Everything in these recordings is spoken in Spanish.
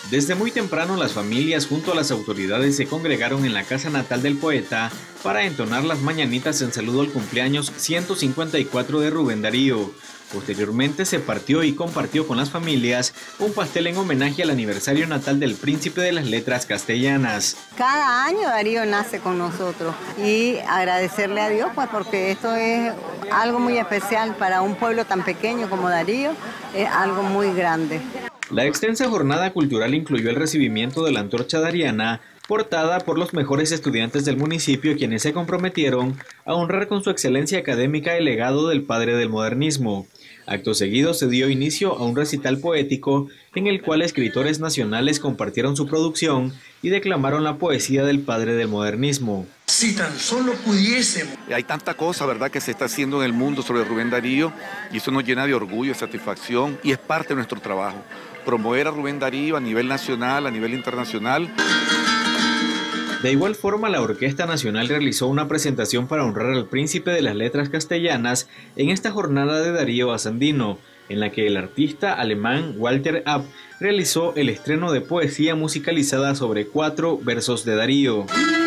Desde muy temprano las familias junto a las autoridades se congregaron en la casa natal del poeta para entonar las mañanitas en saludo al cumpleaños 154 de Rubén Darío. Posteriormente se partió y compartió con las familias un pastel en homenaje al aniversario natal del príncipe de las letras castellanas. Cada año Darío nace con nosotros y agradecerle a Dios pues porque esto es algo muy especial para un pueblo tan pequeño como Darío, es algo muy grande. La extensa jornada cultural incluyó el recibimiento de la antorcha dariana, portada por los mejores estudiantes del municipio, quienes se comprometieron a honrar con su excelencia académica el legado del padre del modernismo. Acto seguido se dio inicio a un recital poético en el cual escritores nacionales compartieron su producción y declamaron la poesía del padre del modernismo. Si tan solo pudiésemos. Hay tanta cosa, ¿verdad?, que se está haciendo en el mundo sobre Rubén Darío y eso nos llena de orgullo, de satisfacción y es parte de nuestro trabajo. Promover a Rubén Darío a nivel nacional, a nivel internacional. De igual forma, la Orquesta Nacional realizó una presentación para honrar al príncipe de las letras castellanas en esta jornada de Darío a Sandino, en la que el artista alemán Walter App realizó el estreno de poesía musicalizada sobre 4 versos de Darío.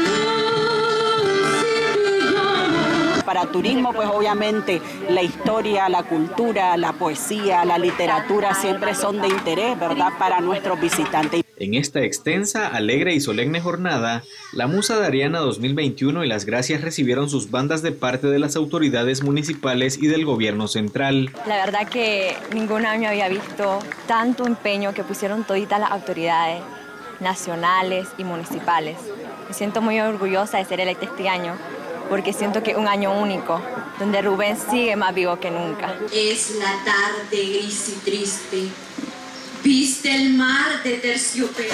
Para turismo, pues obviamente la historia, la cultura, la poesía, la literatura siempre son de interés, ¿verdad?, para nuestros visitantes. En esta extensa, alegre y solemne jornada, la Musa Dariana 2021 y las gracias recibieron sus bandas de parte de las autoridades municipales y del gobierno central. La verdad que ningún año había visto tanto empeño que pusieron toditas las autoridades nacionales y municipales. Me siento muy orgullosa de ser electa este año, porque siento que es un año único, donde Rubén sigue más vivo que nunca. Es la tarde gris y triste, viste el mar de terciopelo.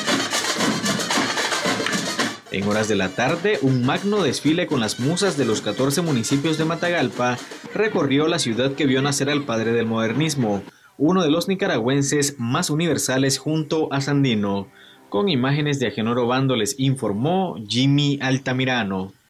En horas de la tarde, un magno desfile con las musas de los 14 municipios de Matagalpa recorrió la ciudad que vio nacer al padre del modernismo, uno de los nicaragüenses más universales junto a Sandino. Con imágenes de Agenor Obando les informó Jimmy Altamirano.